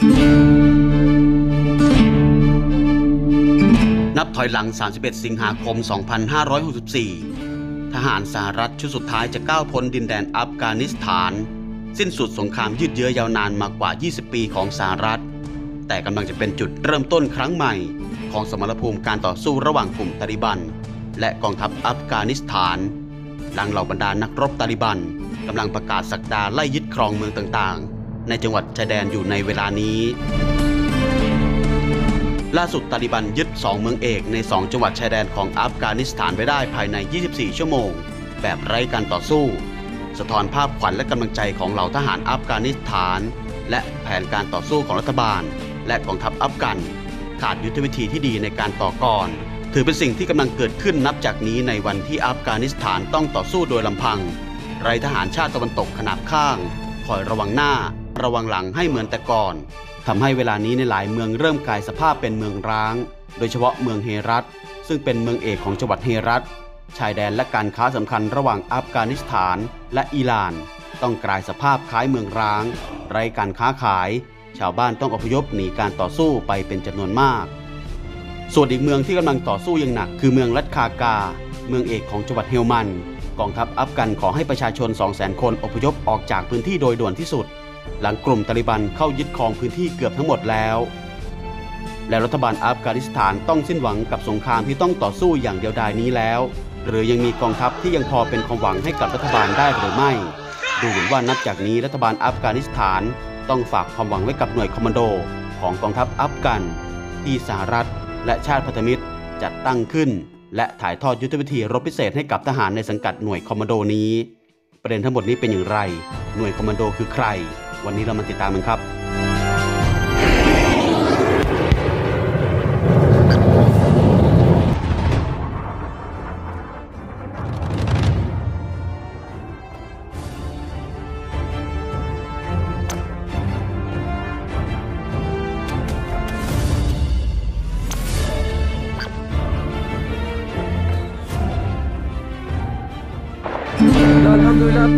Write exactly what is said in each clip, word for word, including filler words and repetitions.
นับถอยหลังสามสิบเอ็ดสิงหาคมสองพันห้าร้อยหกสิบสี่ทหารสหรัฐชุดสุดท้ายจะก้าวพ้นดินแดนอัฟกานิสถานสิ้นสุดสงครามยืดเยื้อยาวนานมากว่ายี่สิบปีของสหรัฐแต่กำลังจะเป็นจุดเริ่มต้นครั้งใหม่ของสมรภูมิการต่อสู้ระหว่างกลุ่มตาลิบันและกองทัพอัฟกานิสถานหลังเหล่าบรรดานักรบตาลิบันกำลังประกาศสักดาไล่ยึดครองเมืองต่างๆในจังหวัดชายแดนอยู่ในเวลานี้ล่าสุดตาลิบันยึดสองเมืองเอกในสองจังหวัดชายแดนของอัฟกานิสถานไว้ได้ภายในยี่สิบสี่ชั่วโมงแบบไร้การต่อสู้สะท้อนภาพขวัญและกำลังใจของเหล่าทหารอัฟกานิสถานและแผนการต่อสู้ของรัฐบาลและกองทัพอัฟกันขาดยุทธวิธีที่ดีในการต่อกรถือเป็นสิ่งที่กำลังเกิดขึ้นนับจากนี้ในวันที่อัฟกานิสถานต้องต่อสู้โดยลำพังไร้ทหารชาติตะวันตกขนาบข้างคอยระวังหน้าระวังหลังให้เหมือนแต่ก่อนทำให้เวลานี้ในหลายเมืองเริ่มกลายสภาพเป็นเมืองร้างโดยเฉพาะเมืองเฮรัตซึ่งเป็นเมืองเอกของจังหวัดเฮรัตชายแดนและการค้าสำคัญระหว่างอัฟกานิสถานและอิหร่านต้องกลายสภาพคล้ายเมืองร้างไร้การค้าขายชาวบ้านต้องอพยพหนีการต่อสู้ไปเป็นจำนวนมากส่วนอีกเมืองที่กำลังต่อสู้อย่างหนักคือเมืองลัดคากาเมืองเอกของจังหวัดเฮลมันกองทัพอัฟกันขอให้ประชาชน สองแสน คนอพยพออกจากพื้นที่โดยด่วนที่สุดหลังกลุ่มตาลิบันเข้ายึดครองพื้นที่เกือบทั้งหมดแล้วและรัฐบาลอัฟกานิสถานต้องสิ้นหวังกับสงครามที่ต้องต่อสู้อย่างเดียวดายนี้แล้วหรือยังมีกองทัพที่ยังพอเป็นความหวังให้กับรัฐบาลได้หรือไม่ดูเหมือนว่านับจากนี้รัฐบาลอัฟกานิสถานต้องฝากความหวังไว้กับหน่วยคอมมานโดของกองทัพอัฟกันที่สหรัฐและชาติพันธมิตรจัดตั้งขึ้นและถ่ายทอดยุทธวิธีรบพิเศษให้กับทหารในสังกัดหน่วยคอมมานโดนี้ประเด็นทั้งหมดนี้เป็นอย่างไรหน่วยคอมมานโดคือใครวันนี้เรามาติดตามกันครับ Alhamdulillah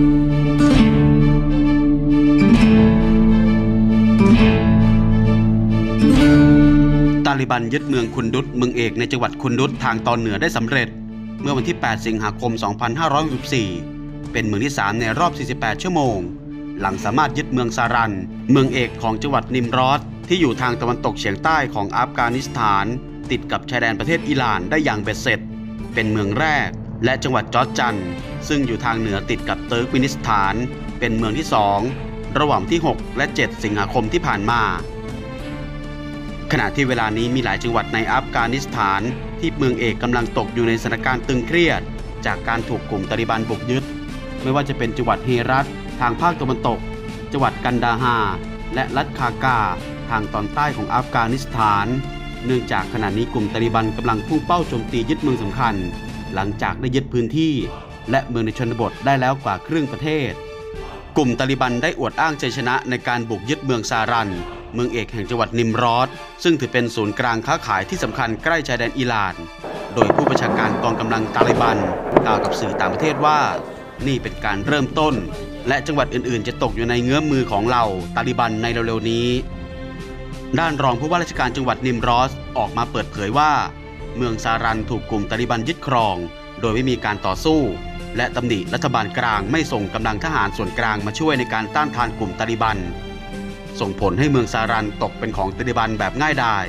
ตาลิบันยึดเมืองคุนดุซเมืองเอกในจังหวัดคุนดุซทางตอนเหนือได้สำเร็จเมื่อวันที่แปดสิงหาคมสองพันห้าร้อยหกสิบสี่เป็นเมืองที่สามในรอบสี่สิบแปดชั่วโมงหลังสามารถยึดเมืองซารันเมืองเอกของจังหวัดนิมรอดที่อยู่ทางตะวันตกเฉียงใต้ของอัฟกานิสถานติดกับชายแดนประเทศอิหร่านได้อย่างเบ็ดเสร็จเป็นเมืองแรกและจังหวัดจอร์จจันซึ่งอยู่ทางเหนือติดกับเติร์กมินิสถานเป็นเมืองที่สองระหว่างที่หกและเจ็ดสิงหาคมที่ผ่านมาขณะที่เวลานี้มีหลายจังหวัดในอัฟกานิสถานที่เมืองเอกกำลังตกอยู่ในสถานการณ์ตึงเครียดจากการถูกกลุ่มตาลิบันบุกยึดไม่ว่าจะเป็นจังหวัดเฮรัตทางภาคตะวันตกจังหวัดกันดาฮาและลัดคากาทางตอนใต้ของอัฟกานิสถานเนื่องจากขณะนี้กลุ่มตาลิบันกำลังพุ่งเป้าโจมตียึดเมืองสำคัญหลังจากได้ยึดพื้นที่และเมืองในชนบทได้แล้วกว่าครึ่งประเทศกลุ่มตาลิบันได้อวดอ้างชัยชนะในการบุกยึดเมืองซารันเมืองเอกแห่งจังหวัดนิมรอดซึ่งถือเป็นศูนย์กลางค้าขายที่สำคัญใกล้ชายแดนอิหร่านโดยผู้บัญชาการกองกำลังตาลิบันกล่าวกับสื่อต่างประเทศว่านี่เป็นการเริ่มต้นและจังหวัดอื่นๆจะตกอยู่ในเงื้อมมือของเราตาลิบันในเร็วๆนี้ด้านรองผู้ว่าราชการจังหวัดนิมรอดออกมาเปิดเผยว่าเมืองซารันถูกกลุ่มตาลิบันยึดครองโดยไม่มีการต่อสู้และตำหนิรัฐบาลกลางไม่ส่งกำลังทหารส่วนกลางมาช่วยในการต้านทานกลุ่มตาลิบันส่งผลให้เมืองซารันตกเป็นของตาลิบันแบบง่ายดาย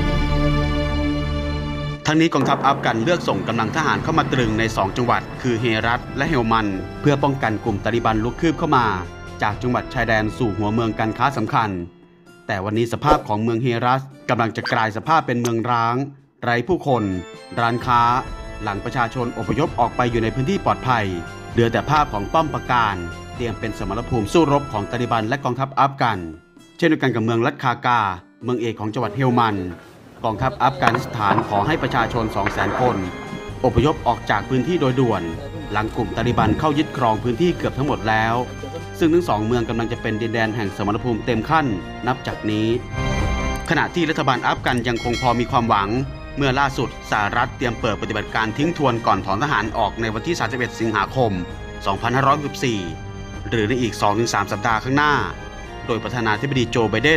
ทั้งนี้กองทัพอัฟกันเลือกส่งกำลังทหารเข้ามาตรึงในสองจังหวัดคือเฮรัตและเฮลมันเพื่อป้องกันกลุ่มตาลิบันลุกคืบเข้ามาจากจังหวัดชายแดนสู่หัวเมืองการค้าสำคัญแต่วันนี้สภาพของเมืองเฮรัตกำลังจะกลายสภาพเป็นเมืองร้างไร้ผู้คนร้านค้าหลังประชาชนอพยพออกไปอยู่ในพื้นที่ปลอดภัยเหลือแต่ภาพของป้อมปราการเตรียมเป็นสมรภูมิสู้รบของตาลิบันและกองทัพอัฟกันเช่นเดียวกันกับเมืองลัดคากาเมืองเอกของจังหวัดเฮลมันกองทัพอัฟกานิสถานขอให้ประชาชน สองแสน คนอพยพออกจากพื้นที่โดยด่วนหลังกลุ่มตาลิบันเข้ายึดครองพื้นที่เกือบทั้งหมดแล้วซึ่งทั้งสองเมืองกำลังจะเป็นดินแดนแห่งสมรภูมิเต็มขั้นนับจากนี้ขณะที่รัฐบาลอัฟกันยังคงพอมีความหวังเมื่อล่าสุดสหรัฐเตรียมเปิดปฏิบัติการทิ้งทวนก่อนถอนทหารออกในวันที่สามสิบเอ็ดสิงหาคมสองพันห้าร้อยหกสิบสี่หรือในอีก สองถึงสาม สัปดาห์ข้างหน้าโดยประธานาธิบดีโจไบเดน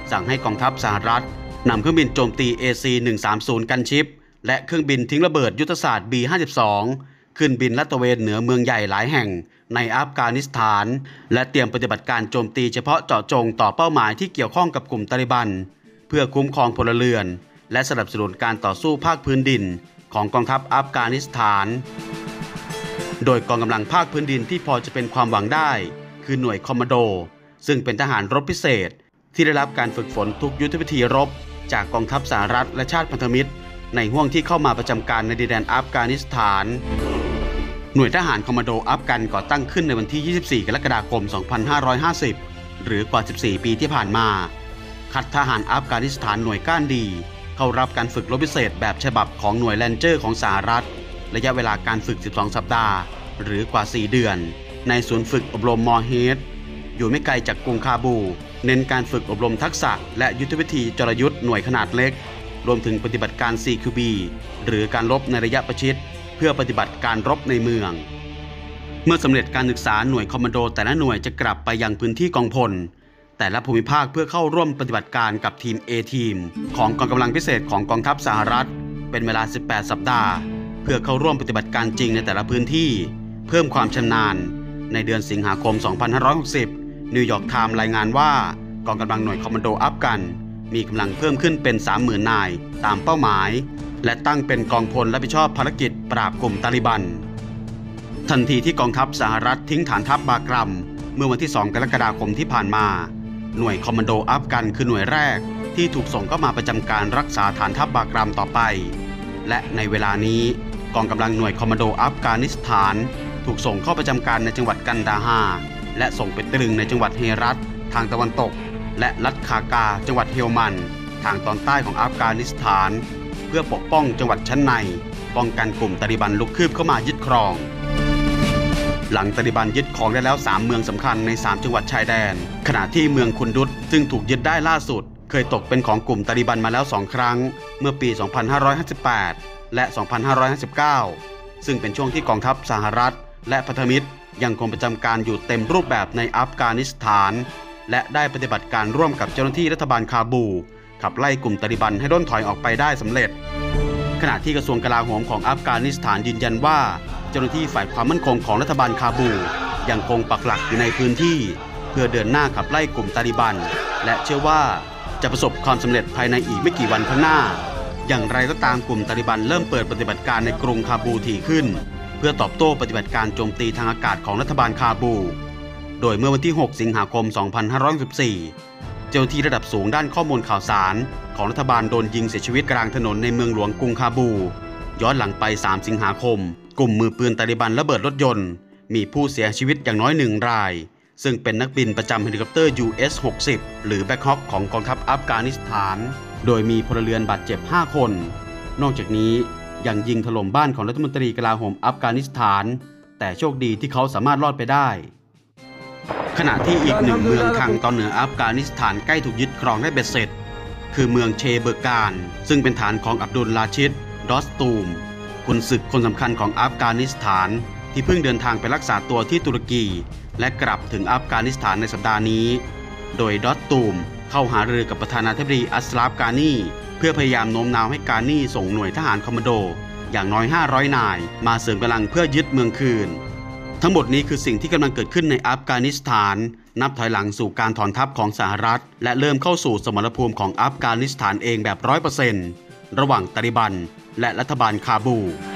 สั่งให้กองทัพสหรัฐนำเครื่องบินโจมตี เอ ซี หนึ่งสามศูนย์ กันชิปและเครื่องบินทิ้งระเบิดยุทธศาสตร์ บี ห้าสิบสอง ขึ้นบินลาดตระเวนเหนือเมืองใหญ่หลายแห่งในอัฟกานิสถานและเตรียมปฏิบัติการโจมตีเฉพาะเจาะจงต่อเป้าหมายที่เกี่ยวข้องกับกลุ่มตาลิบันเพื่อคุ้มครองพลเรือนและสนับสนุนการต่อสู้ภาคพื้นดินของกองทัพอัฟกานิสถานโดยกองกำลังภาคพื้นดินที่พอจะเป็นความหวังได้คือหน่วยคอมมานโดซึ่งเป็นทหารรบพิเศษที่ได้รับการฝึกฝนทุกยุทธวิธีรบจากกองทัพสหรัฐและชาติพันธมิตรในห่วงที่เข้ามาประจำการในดินแดนอัฟกานิสถานหน่วยทหารคอมมานโดอัฟกันก่อตั้งขึ้นในวันที่ยี่สิบสี่กรกฎาคมสองพันห้าร้อยห้าสิบหรือกว่าสิบสี่ปีที่ผ่านมาคัดทหารอัฟกานิสถานหน่วยก้านดีเข้ารับการฝึกรบพิเศษแบบฉบับของหน่วยแรนเจอร์ของสหรัฐระยะเวลาการฝึกสิบสองสัปดาห์หรือกว่าสี่เดือนในศูนย์ฝึกอบรมมอร์เฮดอยู่ไม่ไกลจากกรุงคาบูเน้นการฝึกอบรมทักษะและยุทธวิธีจรยุทธ์หน่วยขนาดเล็กรวมถึงปฏิบัติการ ซี คิว บี หรือการรบในระยะประชิดเพื่อปฏิบัติการรบในเมืองเมื่อสำเร็จการศึกษาหน่วยคอมมานโดแต่ละหน่วยจะกลับไปยังพื้นที่กองพลแต่ละภูมิภาคเพื่อเข้าร่วมปฏิบัติการกับทีม A ทีมของกองกำลังพิเศษของกองทัพสหรัฐเป็นเวลาสิบแปดสัปดาห์เพื่อเข้าร่วมปฏิบัติการจริงในแต่ละพื้นที่เพิ่มความชำนาญในเดือนสิงหาคมสองพันห้าร้อยหกสิบนิวยอร์กไทม์รายงานว่ากองกำลังหน่วยคอมมานโดอัฟกันมีกำลังเพิ่มขึ้นเป็น สามหมื่น นายตามเป้าหมายและตั้งเป็นกองพลรับผิดชอบภารกิจปราบกลุ่มตาลิบันทันทีที่กองทัพสหรัฐทิ้งฐานทัพบากรัมเมื่อวันที่สองกรกฎาคมที่ผ่านมาหน่วยคอมมานโดอัฟกันคือหน่วยแรกที่ถูกส่งเข้ามาประจำการรักษาฐานทัพบากรัมต่อไปและในเวลานี้กองกำลังหน่วยคอมมานโดอัฟกานิสถานถูกส่งเข้าประจำการในจังหวัดกันดาฮาและส่งไปตรึงในจังหวัดเฮรัตทางตะวันตกและรัฐคากาจังหวัดเฮลมันทางตอนใต้ของอัฟกานิสถานเพื่อปกป้องจังหวัดชั้นในป้องกันกลุ่มตาลิบันลุกคืบเข้ามายึดครองหลังตาลิบันยึดครองได้แล้วสามเมืองสำคัญในสามจังหวัดชายแดนขณะที่เมืองคุนดุษซึ่งถูกยึดได้ล่าสุดเคยตกเป็นของกลุ่มตาลิบันมาแล้วสองครั้งเมื่อปีสองพันห้าร้อยห้าสิบแปดและสองพันห้าร้อยห้าสิบเก้าซึ่งเป็นช่วงที่กองทัพสหรัฐและพันธมิตรยังคงประจำการอยู่เต็มรูปแบบในอัฟกานิสถานและได้ปฏิบัติการร่วมกับเจ้าหน้าที่รัฐบาลคาบูขับไล่กลุ่มตาลิบันให้ร่นถอยออกไปได้สำเร็จขณะที่กระทรวงกลาโหมของอัฟกานิสถานยืนยันว่าเจ้าหน้าที่ฝ่ายความมั่นคงของรัฐบาลคาบูยังคงปักหลักอยู่ในพื้นที่เพื่อเดินหน้าขับไล่กลุ่มตาลิบันและเชื่อว่าจะประสบความสำเร็จภายในอีกไม่กี่วันข้างหน้าอย่างไรก็ตามกลุ่มตาลิบันเริ่มเปิดปฏิบัติการในกรุงคาบูถี่ขึ้นเพื่อตอบโต้ปฏิบัติการโจมตีทางอากาศของรัฐบาลคาบูโดยเมื่อวันที่หกสิงหาคมสองพันห้าร้อยสิบสี่เจ้าหน้าที่ระดับสูงด้านข้อมูลข่าวสารของรัฐบาลโดนยิงเสียชีวิตกลางถนนในเมืองหลวงกรุงคาบูย้อนหลังไปสามสิงหาคมกลุ่มมือปืนตาลิบันระเบิดรถยนต์มีผู้เสียชีวิตอย่างน้อยหนึ่งรายซึ่งเป็นนักบินประจำเฮลิคอปเตอร์ ยู เอส หกสิบ หรือแบ็คฮอคของกองทัพอัฟกานิสถานโดยมีพลเรือนบาดเจ็บห้าคนนอกจากนี้ยังยิงถล่มบ้านของรัฐมนตรีกลาโหมอัฟกานิสถานแต่โชคดีที่เขาสามารถรอดไปได้ขณะที่อีกหนึ่งเมืองทางตอนเหนืออัฟกานิสถานใกล้ถูกยึดครองได้เบ็ดเสร็จคือเมืองเชเบอร์กานซึ่งเป็นฐานของอับดุลลาชิดดอสตูมขุนศึกคนสำคัญของอัฟกานิสถานที่เพิ่งเดินทางไปรักษาตัวที่ตุรกีและกลับถึงอัฟกานิสถานในสัปดาห์นี้โดยดอสตูมเข้าหารือกับประธานาธิบดีอัสลาฟกานีเพื่อพยายามโน้มน้าวให้กานีส่งหน่วยทหารคอมมานโดอย่างน้อยห้าร้อยนายมาเสริมกำลังเพื่อยึดเมืองคืนทั้งหมดนี้คือสิ่งที่กำลังเกิดขึ้นในอัฟกานิสถานนับถอยหลังสู่การถอนทัพของสหรัฐและเริ่มเข้าสู่สมรภูมิของอัฟกานิสถานเองแบบ ร้อยเปอร์เซ็นต์ ระหว่างตาลิบันและรัฐบาลคาบู